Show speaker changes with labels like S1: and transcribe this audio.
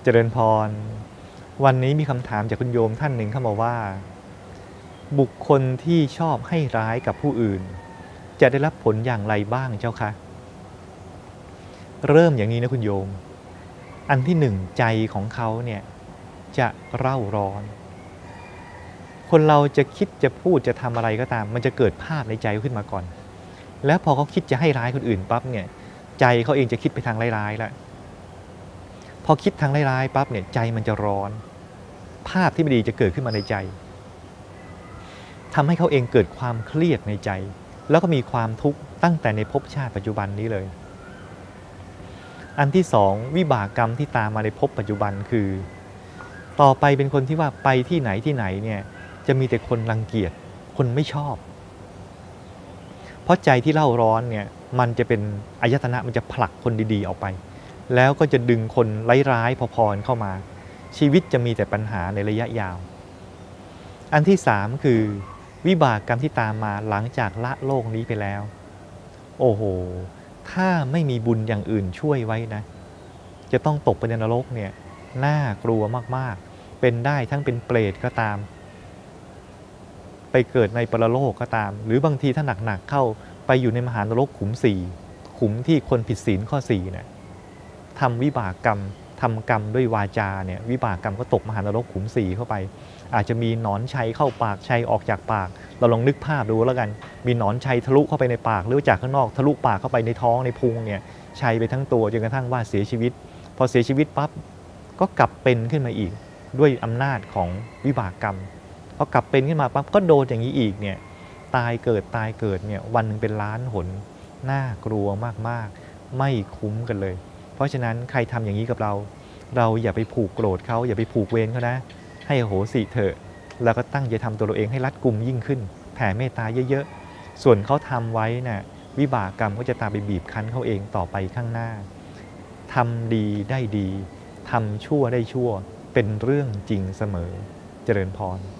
S1: เจริญพรวันนี้มีคำถามจากคุณโยมท่านหนึ่งเข้ามาว่าบุคคลที่ชอบให้ร้ายกับผู้อื่นจะได้รับผลอย่างไรบ้างเจ้าคะเริ่มอย่างนี้นะคุณโยมอันที่หนึ่งใจของเขาเนี่ยจะเร่าร้อนคนเราจะคิดจะพูดจะทำอะไรก็ตามมันจะเกิดภาพในใจขึ้นมาก่อนแล้วพอเขาคิดจะให้ร้ายคนอื่นปั๊บเนี่ยใจเขาเองจะคิดไปทางร้ายๆแล้วพอคิดทางร้ายๆปั๊บเนี่ยใจมันจะร้อนภาพที่ไม่ดีจะเกิดขึ้นมาในใจทำให้เขาเองเกิดความเครียดในใจแล้วก็มีความทุกข์ตั้งแต่ในภพชาติปัจจุบันนี้เลยอันที่สองวิบากกรรมที่ตามมาในภพปัจจุบันคือต่อไปเป็นคนที่ว่าไปที่ไหนเนี่ยจะมีแต่คนรังเกียจคนไม่ชอบเพราะใจที่เล่าร้อนเนี่ยมันจะเป็นอายตนะมันจะผลักคนดีๆออกไปแล้วก็จะดึงคนร้ายๆพอๆเข้ามาชีวิตจะมีแต่ปัญหาในระยะยาวอันที่สามคือวิบากกรรมที่ตามมาหลังจากละโลกนี้ไปแล้วโอ้โหถ้าไม่มีบุญอย่างอื่นช่วยไว้นะจะต้องตกไปในนรกเนี่ยน่ากลัวมากๆเป็นได้ทั้งเป็นเปรตก็ตามไปเกิดในปรโลกก็ตามหรือบางทีถ้าหนักๆเข้าไปอยู่ในมหานรกขุม4ขุมที่คนผิดศีลข้อ4เนี่ยทำวิบากกรรมทำกรรมด้วยวาจาเนี่ยวิบากกรรมก็ตกมหานรกขุม4เข้าไปอาจจะมีหนอนชัยเข้าปากชัยออกจากปากเราลองนึกภาพดูแล้วกันมีหนอนชัยทะลุเข้าไปในปากหรือจากข้างนอกทะลุปากเข้าไปในท้องในพุงเนี่ยชัยไปทั้งตัวจนกระทั่งว่าเสียชีวิตพอเสียชีวิตปั๊บก็กลับเป็นขึ้นมาอีกด้วยอำนาจของวิบากกรรมพอกลับเป็นขึ้นมาปั๊บก็โดนอย่างนี้อีกเนี่ยตายเกิดเนี่ยวันนึงเป็นล้านหนน่ากลัวมากๆไม่คุ้มกันเลยเพราะฉะนั้นใครทำอย่างนี้กับเราอย่าไปผูกโกรธเขาอย่าไปผูกเวรเขานะให้อโหสิเถอะแล้วก็ตั้งใจทำตัวเราเองให้รัดกุมยิ่งขึ้นแผ่เมตตาเยอะๆส่วนเขาทำไว้น่ะวิบากกรรมก็จะตามไปบีบคั้นเขาเองต่อไปข้างหน้าทำดีได้ดีทำชั่วได้ชั่วเป็นเรื่องจริงเสมอเจริญพร